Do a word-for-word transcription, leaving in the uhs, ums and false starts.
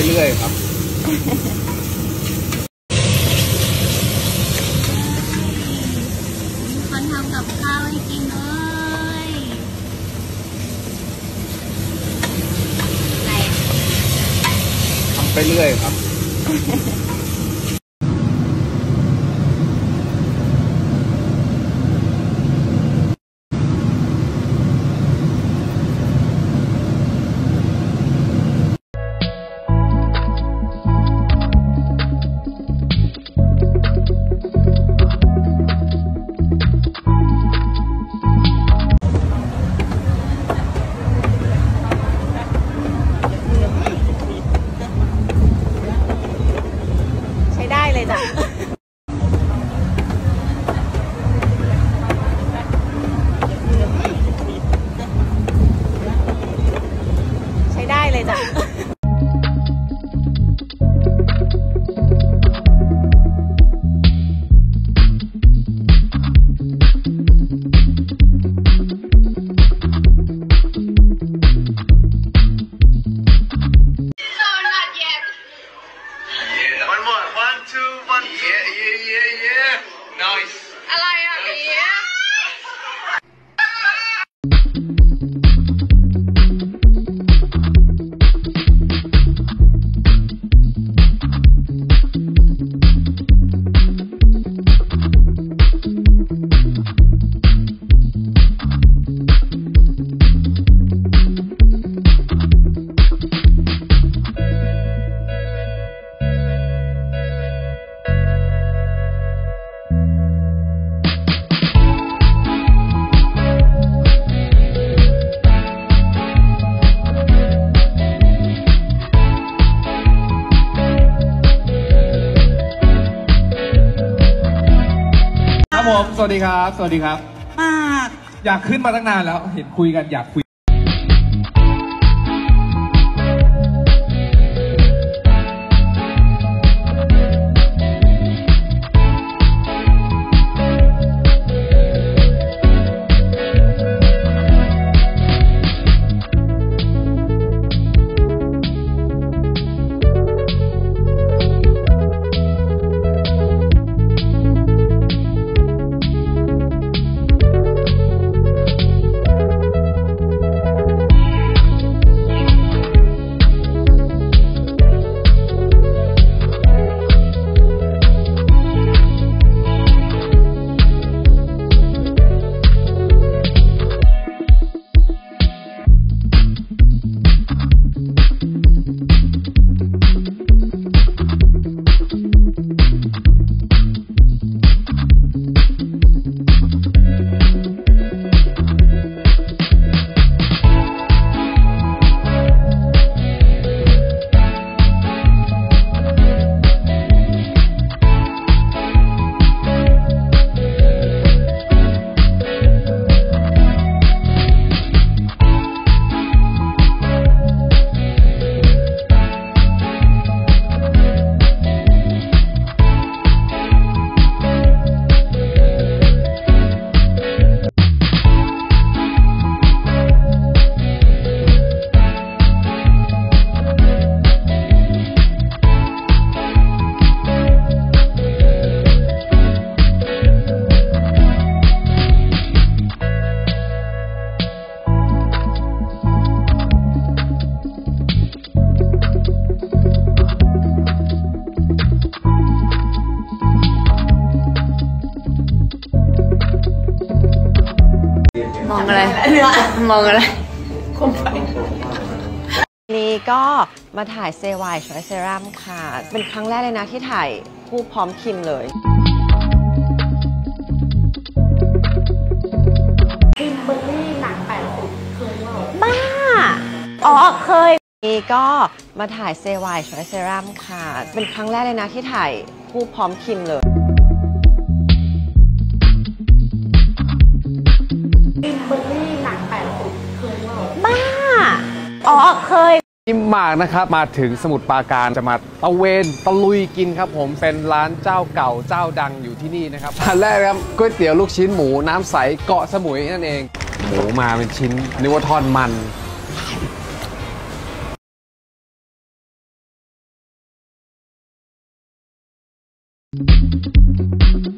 เรื่อยครับคนทำกับข้าวให้กินเลยอะไรทำไปเรื่อยครับเลยจ้ะใช้ได้เลยจ้ะอะไรอ่ะเนี่ยผมสวัสดีครับสวัสดีครับมากอยากขึ้นมาตั้งนานแล้วเห็นคุยกันอยากคุยมองอะไรมองอะไรคมไฟนี้ก็มาถ่ายเซวายชอยเซรั่มค่ะเป็นครั้งแรกเลยนะที่ถ่ายคู่พร้อมคิมเลยคิมเบอร์รี่หนักแปดสิบเคยว่าบ้าอ๋อเคยนี้ก็มาถ่ายเซวายชอยเซรั่มค่ะเป็นครั้งแรกเลยนะที่ถ่ายคู่พร้อมคิมเลยคิมเบอร์รี่หนักแปดสิบเคยว่าบ้าอ๋อเคยอิ่มมากนะครับมาถึงสมุทรปราการจะมาตะเวนตะลุยกินครับผมเป็นร้านเจ้าเก่าเจ้าดังอยู่ที่นี่นะครับร้านแรกครับก๋วยเตี๋ยวลูกชิ้นหมูน้ำใสเกาะสมุยนั่นเองหมูมาเป็นชิ้นนึกว่าทอดมันครับ